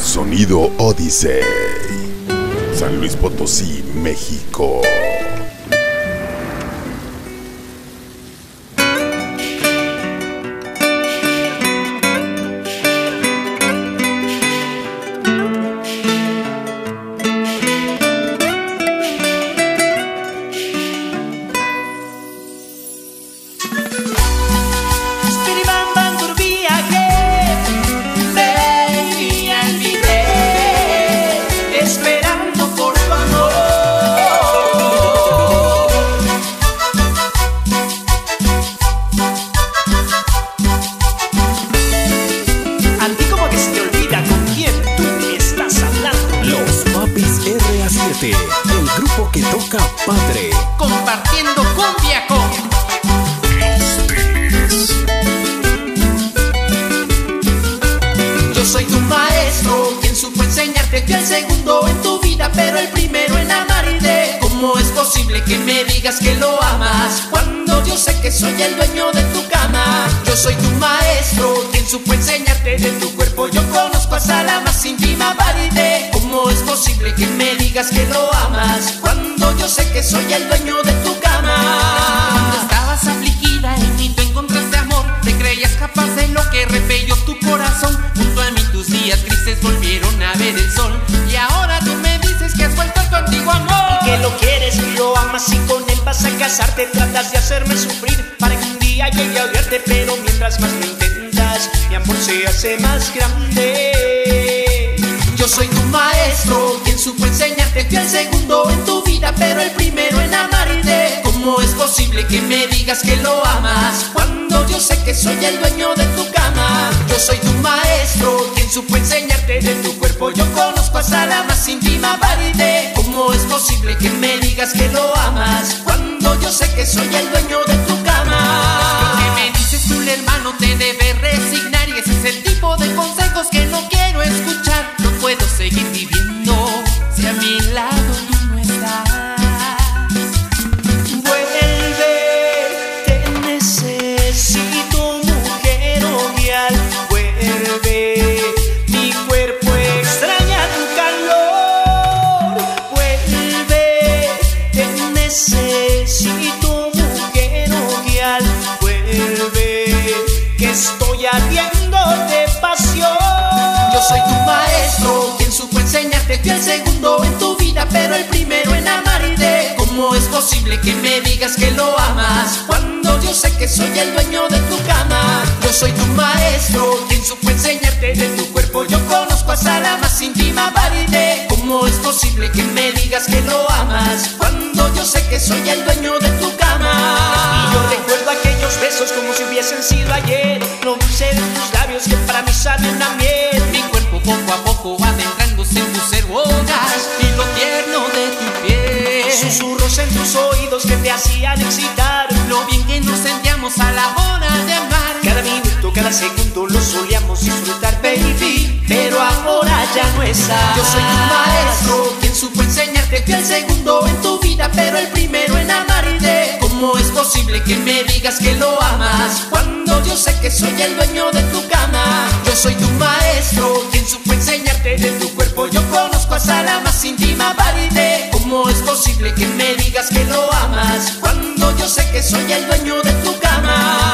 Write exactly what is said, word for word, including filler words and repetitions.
Sonido Odyssey, San Luis Potosí, México. El grupo que toca padre, compartiendo cumbia con Yo soy tu maestro, quien supo enseñarte. Fui el segundo en tu vida, pero el primero en amarte. ¿Cómo es posible que me digas que lo amas cuando yo sé que soy el dueño de tu cama? Yo soy tu maestro, quien supo enseñarte. De tu cuerpo yo conozco hasta la más íntima parte. ¿Cómo es posible que me digas que lo amas cuando yo sé que soy el dueño de tu cama? Cuando estabas afligida en mí tú encontraste amor. Te creías capaz de lo que repelió tu corazón. Junto a mí tus días grises volvieron a ver el sol. Y ahora tú me dices que has vuelto a tu antiguo amor. Y que lo quieres y lo amas y con él vas a casarte. Tratas de hacerme sufrir para que un día llegue a odiarte. Pero mientras más lo intentas, mi amor se hace más grande. Yo soy tu maestro, quien supo enseñarte. Fui el segundo en tu vida, pero el primero en amarte. ¿Cómo es posible que me digas que lo amas cuando yo sé que soy el dueño de tu cama? Yo soy tu maestro, quien supo enseñarte. De tu cuerpo yo conozco hasta la más íntima parte. ¿Cómo es posible que me digas que lo amas cuando yo sé que soy el dueño de tu cama? Lo que me dices tú, hermano, te debe resignar. Y ese es el tipo de consejos que no quiero escuchar. No puedo seguir viviendo si a mi lado tú no estás. Vuelve, te necesito, mujer ovial. Vuelve, mi cuerpo extraña tu calor. Vuelve, te necesito, mujer ovial. Vuelve, que estoy ardiendo de pasión. Yo soy tu maestro, quien supo enseñarte. Fui el segundo en tu vida, pero el primero en amarte. ¿Cómo es posible que me digas que lo amas cuando yo sé que soy el dueño de tu cama? Yo soy tu maestro, quien supo enseñarte. De tu cuerpo yo conozco hasta la más íntima parte. ¿Cómo es posible que me digas que lo amas cuando yo sé que soy el dueño de tu cama? Y yo recuerdo aquellos besos como si hubiesen sido ayer. Lo dulce de tus labios que para mí sabe una miel. Mi cuerpo poco a poco va adentrándose en tus cerbonas y lo tierno de tu piel. Susurros en tus oídos que te hacían excitar. Lo bien que nos sentíamos a la hora de amar. Cada minuto, cada segundo lo solíamos disfrutar, baby. Pero ahora ya no está. Yo soy tu maestro, quien supo enseñarte. Fui el segundo en tu vida, pero el primero en amarte. ¿Cómo es posible que me digas que lo amas cuando yo sé que soy el dueño de tu cama? Yo soy tu maestro, quien supo enseñarte. De tu cuerpo yo conozco hasta la más íntima parte. ¿Cómo es posible que me digas que lo amas cuando yo sé que soy el dueño de tu cama?